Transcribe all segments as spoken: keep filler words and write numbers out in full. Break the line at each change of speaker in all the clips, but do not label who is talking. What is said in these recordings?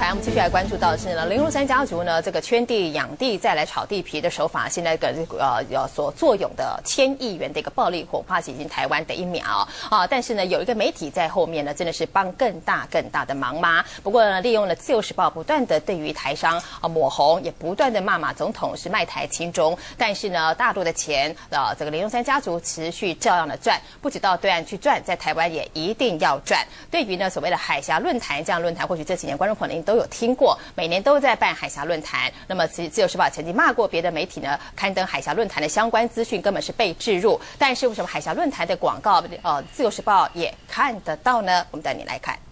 我们继续来关注到的是呢，林荣三家族呢，这个圈地养地再来炒地皮的手法，现在的呃有所作用的千亿元的一个暴利，恐怕是已经台湾的一秒啊。但是呢，有一个媒体在后面呢，真的是帮更大更大的忙吗？不过呢，利用了《自由时报》不断的对于台商啊抹红，也不断的骂马总统是卖台亲中。但是呢，大陆的钱啊，这个林荣三家族持续照样的赚，不止到对岸去赚，在台湾也一定要赚。对于呢所谓的海峡论坛这样论坛，或许这几年观众朋友您都有听过，每年都在办海峡论坛。那么其实自由时报曾经骂过别的媒体呢，刊登海峡论坛的相关资讯根本是被置入。但是为什么海峡论坛的广告，呃，自由时报也看得到呢？我们带你来看。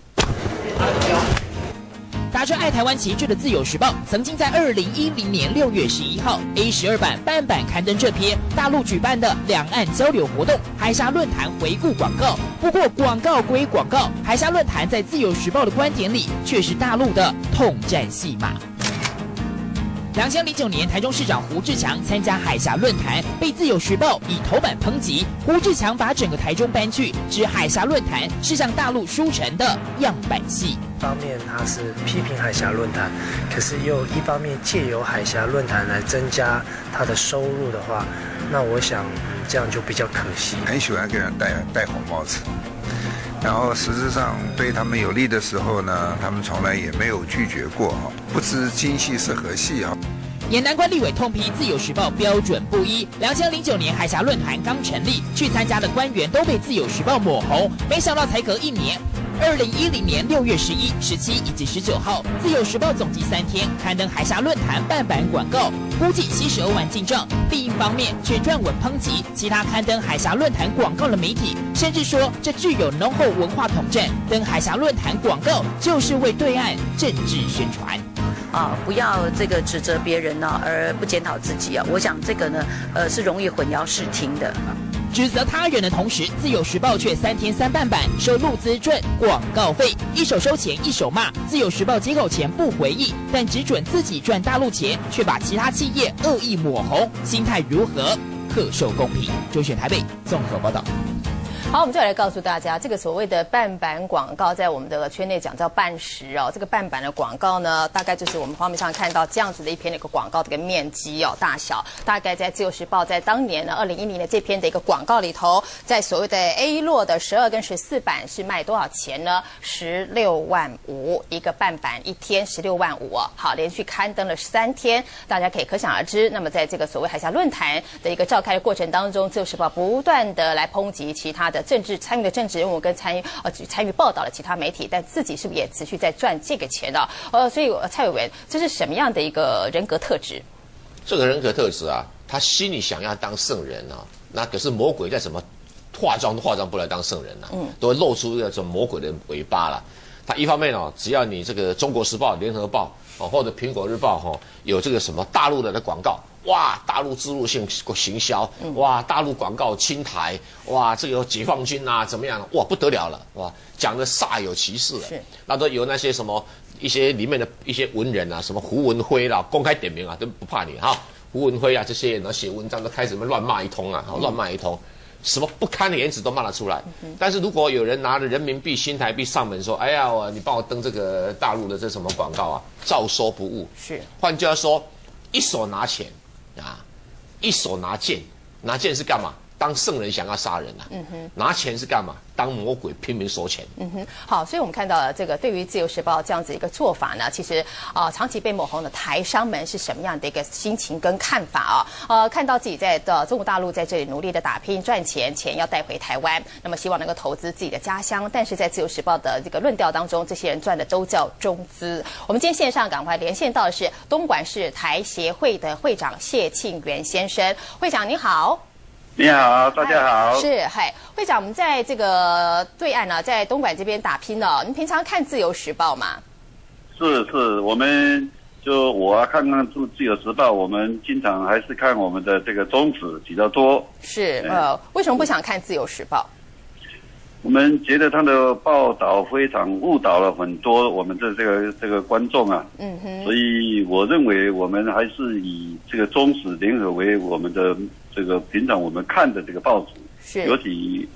打着爱台湾旗帜的《自由时报》曾经在二零一零年六月十一号 A 十二版半版刊登这篇大陆举办的两岸交流活动海峡论坛回顾广告。不过广告归广告，海峡论坛在《自由时报》的观点里却是大陆的统战戏码。两千零九年，台中市长胡志强参加海峡论坛，被《自由时报》以头版抨击。胡志强把整个台中搬去，指海峡论坛是向大陆输成的样板戏。
一方面他是批评海峡论坛，可是又一方面借由海峡论坛来增加他的收入的话，那我想这样就比较可惜。
很喜欢给人戴戴红帽子。然后实质上对他们有利的时候呢，他们从来也没有拒绝过，不知今夕是何夕啊。
也难怪立委痛批《自由时报》标准不一。两千零九年海峡论坛刚成立，去参加的官员都被《自由时报》抹红，没想到才隔一年。二零一零年六月十一、十七以及十九号，《自由时报》总计三天刊登海峡论坛半版广告，估计七十欧万进账。另一方面，却撰文抨击其他刊登海峡论坛广告的媒体，甚至说这具有浓厚文化统战，登海峡论坛广告就是为对岸政治宣传。
啊，不要这个指责别人呢，而不检讨自己啊！我想这个呢，呃，是容易混淆视听的。
指责他人的同时，《自由时报》却三天三半版收入资赚广告费，一手收钱一手骂。《自由时报》接口前不回应，但只准自己赚大陆钱，却把其他企业恶意抹红，心态如何？特受公平。周选台北综合报道。
好，我们再来告诉大家，这个所谓的半版广告，在我们的圈内讲叫半实哦。这个半版的广告呢，大概就是我们画面上看到这样子的一篇的一个广告的一个面积哦，大小大概在《自由时报》在当年呢，二零一零的这篇的一个广告里头，在所谓的 A 落的十二跟十四版是卖多少钱呢？十六万五一个半版，一天十六万五哦。好，连续刊登了三天，大家可以可想而知。那么在这个所谓海峡论坛的一个召开的过程当中，《自由时报》不断的来抨击其他的政治参与的政治人物跟参与呃参与报道的其他媒体，但自己是不是也持续在赚这个钱的？呃，所以蔡委员，这是什么样的一个人格特质？
这个人格特质啊，他心里想要当圣人啊，那可是魔鬼再怎么化妆都化妆不来当圣人啊，嗯，都会露出那种魔鬼的尾巴了。他一方面哦，只要你这个《中国时报》《联合报》哦或者《苹果日报》哈、哦、有这个什么大陆的的广告。哇，大陆植入性行销，哇，大陆广告侵台，哇，这个有解放军啊，怎么样？哇，不得了了，哇，讲的煞有其事了。是，那都有那些什么一些里面的一些文人啊，什么胡文辉啦，公开点名啊，都不怕你哈。胡文辉啊，这些人写文章都开始乱骂一通啊，乱骂一通，什么不堪的言辞都骂得出来。嗯、但是如果有人拿着人民币、新台币上门说，哎呀，我你帮我登这个大陆的这什么广告啊，照收不误。是，换句话说，一手拿钱。啊，一手拿剑，拿剑是干嘛？当圣人想要杀人啊。嗯哼，拿钱是干嘛？当魔鬼拼命收钱。嗯哼，
好，所以我们看到了这个对于《自由时报》这样子一个做法呢，其实啊、呃，长期被抹红的台商们是什么样的一个心情跟看法啊？呃，看到自己在的中国大陆在这里努力的打拼赚钱，钱要带回台湾，那么希望能够投资自己的家乡，但是在《自由时报》的这个论调当中，这些人赚的都叫中资。我们今天线上赶快连线到的是东莞市台协会的会长谢庆元先生，会长您好。
你好，大家好。
是，嗨，会长，我们在这个对岸呢，在东莞这边打拼呢。您平常看《自由时报》吗？
是是，我们就我啊，看看《自自由时报》，我们经常还是看我们的这个宗旨比较多。
是，呃，为什么不想看《自由时报》？
我们觉得他的报道非常误导了很多我们的这个这个观众啊，嗯哼，所以我认为我们还是以这个中时联合为我们的这个平常我们看的这个报纸，是，尤其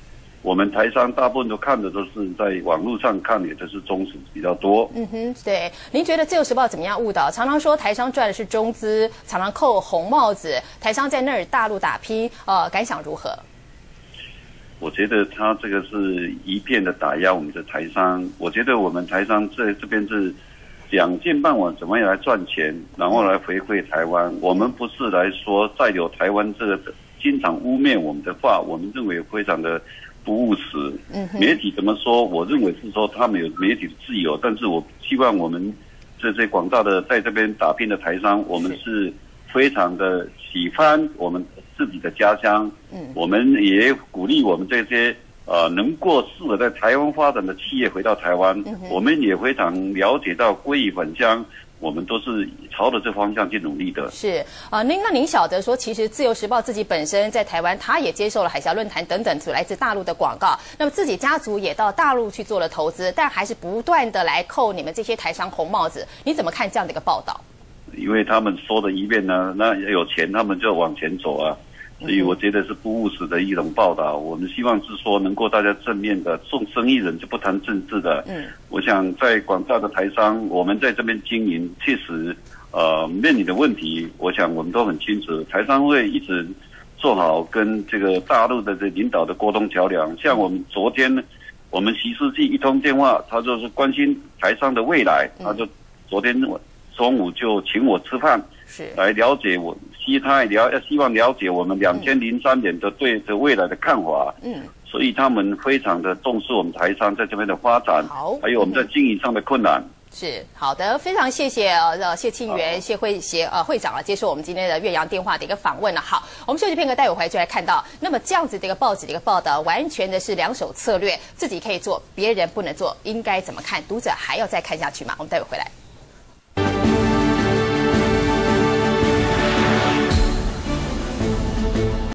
我们台商大部分都看的都是在网络上看，也就是中时比较多。
嗯哼，对。您觉得《自由时报》怎么样误导？常常说台商赚的是中资，常常扣红帽子，台商在那儿大陆打拼，呃，感想如何？
我觉得他这个是一片的打压我们的台商。我觉得我们台商在这边是想尽办法怎么样来赚钱，然后来回馈台湾。我们不是来说再有台湾这个经常污蔑我们的话，我们认为非常的不务实。嗯，媒体怎么说？我认为是说他们有媒体的自由，但是我希望我们这些广大的在这边打拼的台商，我们是非常的喜欢我们自己的家乡。嗯，我们也鼓励我们这些呃能过适合在台湾发展的企业回到台湾。嗯，我们也非常了解到归于返乡，我们都是朝着这方向去努力的。
是啊，您、呃、那您晓得说，其实《自由时报》自己本身在台湾，他也接受了海峡论坛等等来自大陆的广告，那么自己家族也到大陆去做了投资，但还是不断的来扣你们这些台商红帽子。你怎么看这样的一个报道？
因为他们说的一遍呢，那有钱他们就往前走啊，所以我觉得是不务实的一种报道。我们希望是说能够大家正面的，做生意人就不谈政治的。嗯，我想在广大的台商，我们在这边经营，确实呃面临的问题，我想我们都很清楚。台商会一直做好跟这个大陆的这领导的沟通桥梁。像我们昨天，我们习书记一通电话，他就是关心台商的未来，他就昨天中午就请我吃饭，是来了解我，希他也了希望了解我们两千零三年的对这未来的看法。嗯，所以他们非常的重视我们台商在这边的发展，好，还有我们在经营上的困难。
是好的，非常谢谢呃谢庆元谢会协呃会长啊接受我们今天的岳阳电话的一个访问了。好，我们休息片刻，待会回来就来看到，那么这样子的一个报纸的一个报道，完全的是两手策略，自己可以做，别人不能做，应该怎么看？读者还要再看下去吗？我们待会回来。